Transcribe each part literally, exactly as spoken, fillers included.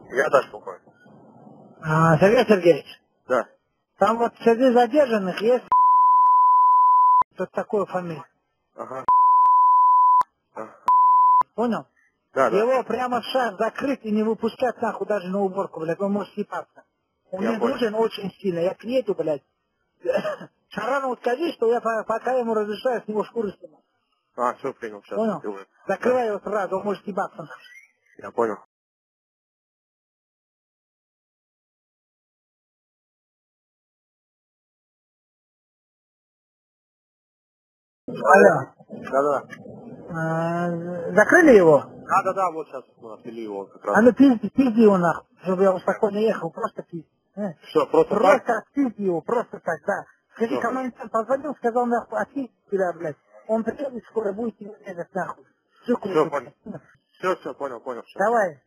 Я да, спокойно. А, Сергей Сергеевич, Да. там вот среди задержанных есть вот такое фамилия. Ага. Ага. Понял? Да, да. Его прямо в шаг закрыть и не выпускать нахуй даже на уборку, блядь, он может съебаться. Он Я мне понял. нужен очень сильно, я приеду, блядь. Шарану скажи, что я по- пока ему разрешаю с него шкуры снимать. А, все, принял, сейчас Понял? сделаю. Закрывай его сразу, он может съебаться. Я понял. Алло. Да, да. А, закрыли его? Да, да, да, вот сейчас мы отвели его как раз. А ну пизди, пизди его нахуй, чтобы я спокойно ехал, просто пизди. Э? Все, просто так? Просто пизди его, просто так, да. Скажи, Всё. командир позвонил, сказал нахуй, отпизди тебя, блядь. Он приедет скоро, будет тебе бегать нахуй. Всё, Все, понял. Все, все, понял, понял. Всё. Давай.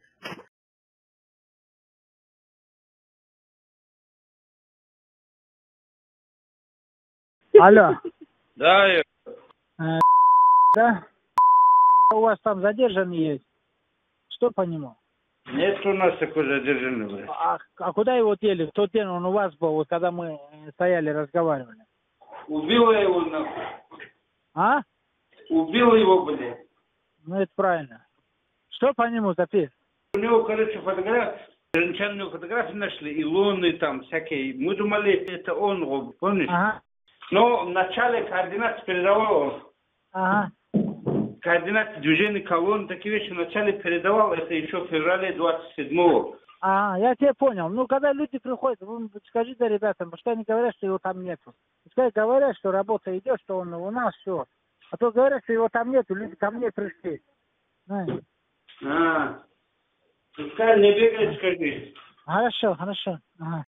Алло. Да, я- Э, да? У вас там задержанный есть. Что по нему? нет у нас такой задержанного. А, а куда его дели? В тот день он у вас был, вот когда мы э, стояли, разговаривали. Убила его, нахуй. А? Убила его, блядь. Ну это правильно. Что по нему, Запис? У него, короче, фотографии, женщинные фотографии нашли, и луны там всякие. Мы думали, это он, Роб, помнишь? Ага. Но вначале координаты передавал он. Ага. Координаты движения колонн, такие вещи вначале передавал, это еще в феврале двадцать седьмого. А, я тебя понял. Ну, когда люди приходят, вы скажи да ребятам, потому что они говорят, что его там нету. Пускай говорят, что работа идет, что он у нас, все. А то говорят, что его там нету, люди ко мне пришли. Знаешь. А, пускай не бегает, скажи. Хорошо, хорошо. Ага.